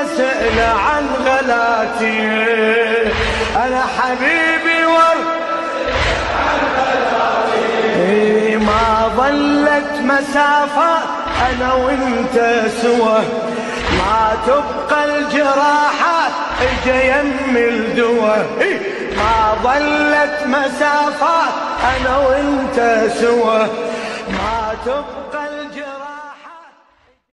واسأله عن غلاتي، أنا حبيبي ما ظلت مسافة أنا وانت سوا، ما تبقى الجراحات اجا يم الدوا، ما ظلت مسافة أنا وانت سوا، ما تبقى